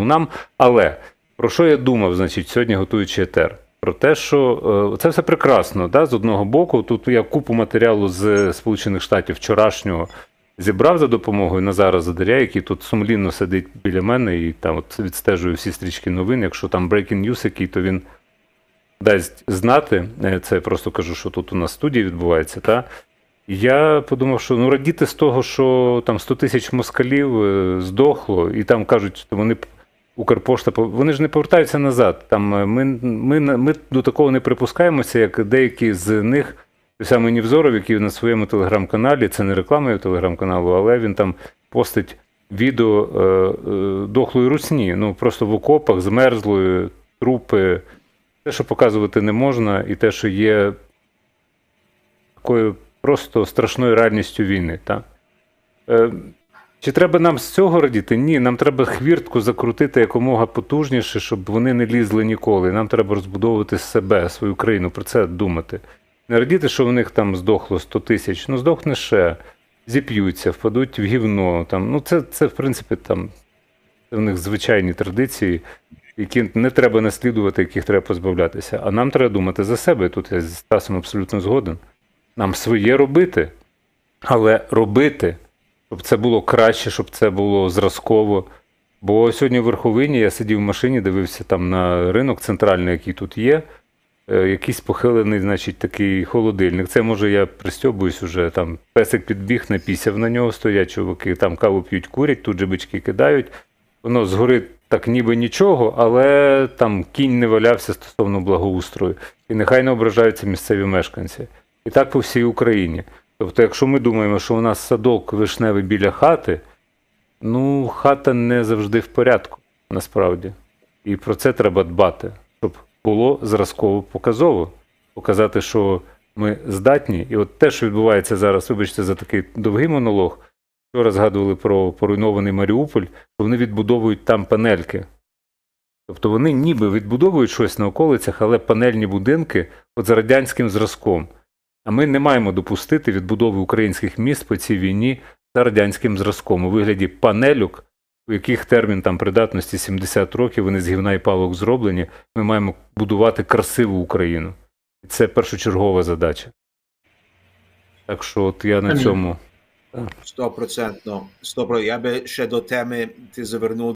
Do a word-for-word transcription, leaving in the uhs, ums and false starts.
Ну нам, але про що я думав, значить, сьогодні готуючи етер? Про те, що е, це все прекрасно, да, з одного боку. Тут я купу матеріалу з Сполучених Штатів вчорашнього зібрав за допомогою Назара Задаря, який тут сумлінно сидить біля мене і там от відстежує всі стрічки новин. Якщо там breaking news який, то він дасть знати. Це я просто кажу, що тут у нас в студії відбувається. Та? Я подумав, що ну радіти з того, що там сто тисяч москалів здохло, і там кажуть, що вони Укрпошта, вони ж не повертаються назад. Там ми, ми, ми до такого не припускаємося, як деякі з них, той самий Невзоров, який на своєму телеграм-каналі, це не реклама його телеграм-каналу, але він там постить відео е, е, дохлої русні, ну просто в окопах, змерзлої, трупи. Те, що показувати не можна, і те, що є такою просто страшною реальністю війни. Та? Е, Чи треба нам з цього радіти? Ні, нам треба хвіртку закрутити якомога потужніше, щоб вони не лізли ніколи. Нам треба розбудовувати себе, свою країну, про це думати. Не радіти, що в них там здохло сто тисяч, ну здохне ще, зіп'ються, впадуть в гівно. Там. Ну це, це, в принципі, там, це в них звичайні традиції, які не треба наслідувати, яких треба позбавлятися. А нам треба думати за себе. Тут я з Стасом абсолютно згоден. Нам своє робити, але робити, щоб це було краще, щоб це було зразково. Бо сьогодні в Верховині я сидів в машині, дивився там на ринок центральний, який тут є, якийсь похилений, значить, такий холодильник. Це, може, я пристьобуюсь уже, там песик підбіг, напісяв на нього, стоять чуваки, там каву п'ють, курять, тут же бички кидають. Воно згори так ніби нічого, але там кінь не валявся стосовно благоустрою. І нехай не ображаються місцеві мешканці. І так по всій Україні. Тобто, якщо ми думаємо, що у нас садок вишневий біля хати, ну, хата не завжди в порядку, насправді. І про це треба дбати, щоб було зразково показово. Показати, що ми здатні. І от те, що відбувається зараз, вибачте за такий довгий монолог, вчора згадували про поруйнований Маріуполь, що вони відбудовують там панельки. Тобто вони ніби відбудовують щось на околицях, але панельні будинки от за радянським зразком. А ми не маємо допустити відбудови українських міст по цій війні за радянським зразком у вигляді панелюк, у яких термін там придатності сімдесят років, вони з гівна і палок зроблені. Ми маємо будувати красиву Україну. І це першочергова задача. Так що от я на цьому... Стопроцентно. Я би ще до теми ти завернув